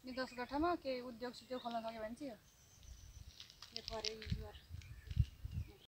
10 कट्ठामा केही उद्योग सुद्योग खोल्न सक्यो भने चाहिँ यो परे युजर